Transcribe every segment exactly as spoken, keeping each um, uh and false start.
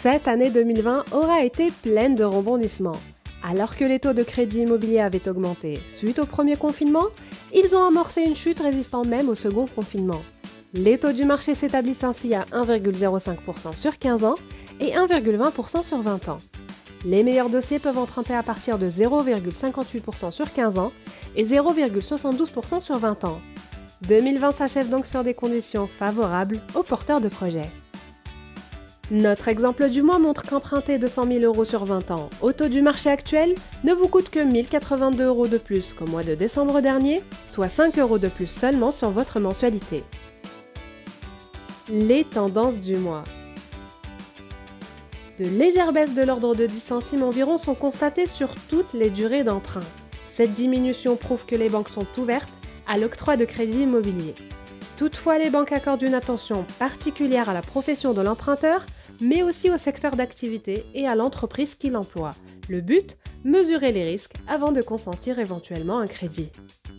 Cette année deux mille vingt aura été pleine de rebondissements. Alors que les taux de crédit immobilier avaient augmenté suite au premier confinement, ils ont amorcé une chute résistant même au second confinement. Les taux du marché s'établissent ainsi à un virgule zéro cinq pour cent sur quinze ans et un virgule vingt pour cent sur vingt ans. Les meilleurs dossiers peuvent emprunter à partir de zéro virgule cinquante-huit pour cent sur quinze ans et zéro virgule soixante-douze pour cent sur vingt ans. deux mille vingt s'achève donc sur des conditions favorables aux porteurs de projets. Notre exemple du mois montre qu'emprunter deux cent mille euros sur vingt ans au taux du marché actuel ne vous coûte que mille quatre-vingt-deux euros de plus qu'au mois de décembre dernier, soit cinq euros de plus seulement sur votre mensualité. Les tendances du mois. De légères baisses de l'ordre de dix centimes environ sont constatées sur toutes les durées d'emprunt. Cette diminution prouve que les banques sont ouvertes à l'octroi de crédits immobiliers. Toutefois, les banques accordent une attention particulière à la profession de l'emprunteur, mais aussi au secteur d'activité et à l'entreprise qui l'emploie. Le but, mesurer les risques avant de consentir éventuellement un crédit.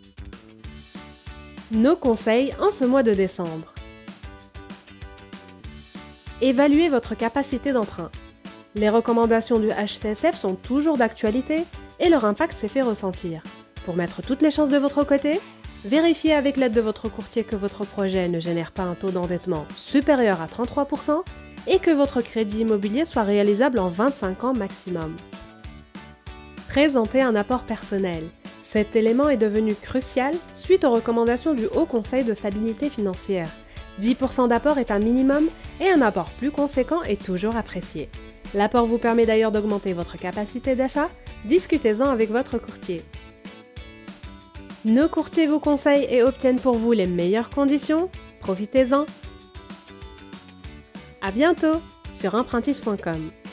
Nos conseils en ce mois de décembre. Évaluez votre capacité d'emprunt. Les recommandations du H C S F sont toujours d'actualité et leur impact s'est fait ressentir. Pour mettre toutes les chances de votre côté, vérifiez avec l'aide de votre courtier que votre projet ne génère pas un taux d'endettement supérieur à trente-trois pour cent et que votre crédit immobilier soit réalisable en vingt-cinq ans maximum. Présentez un apport personnel. Cet élément est devenu crucial suite aux recommandations du Haut Conseil de stabilité financière. dix pour cent d'apport est un minimum et un apport plus conséquent est toujours apprécié. L'apport vous permet d'ailleurs d'augmenter votre capacité d'achat. Discutez-en avec votre courtier. Nos courtiers vous conseillent et obtiennent pour vous les meilleures conditions. Profitez-en. À bientôt sur empruntis point com.